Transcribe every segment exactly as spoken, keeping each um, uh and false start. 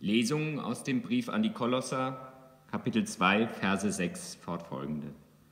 Lesung aus dem Brief an die Kolosser, Kapitel zwei, Verse sechs fortfolgende.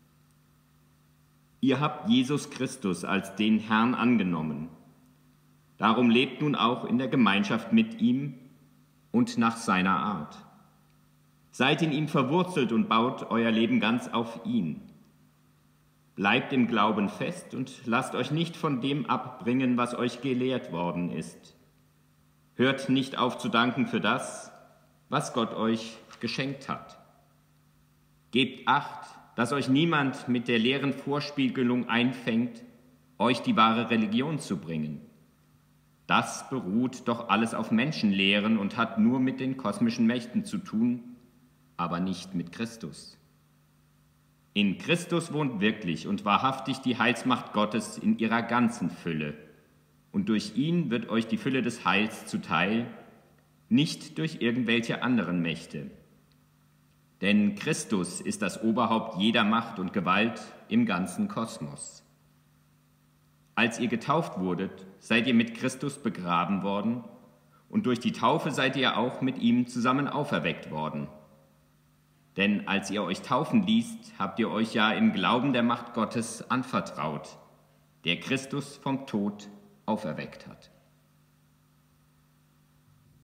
Ihr habt Jesus Christus als den Herrn angenommen. Darum lebt nun auch in der Gemeinschaft mit ihm und nach seiner Art. Seid in ihm verwurzelt und baut euer Leben ganz auf ihn. Bleibt im Glauben fest und lasst euch nicht von dem abbringen, was euch gelehrt worden ist. Hört nicht auf zu danken für das, was Gott euch geschenkt hat. Gebt Acht, dass euch niemand mit der leeren Vorspiegelung einfängt, euch die wahre Religion zu bringen. Das beruht doch alles auf Menschenlehren und hat nur mit den kosmischen Mächten zu tun, aber nicht mit Christus. In Christus wohnt wirklich und wahrhaftig die Heilsmacht Gottes in ihrer ganzen Fülle. Und durch ihn wird euch die Fülle des Heils zuteil, nicht durch irgendwelche anderen Mächte. Denn Christus ist das Oberhaupt jeder Macht und Gewalt im ganzen Kosmos. Als ihr getauft wurdet, seid ihr mit Christus begraben worden und durch die Taufe seid ihr auch mit ihm zusammen auferweckt worden. Denn als ihr euch taufen ließt, habt ihr euch ja im Glauben der Macht Gottes anvertraut, der Christus vom Tod auferweckt hat.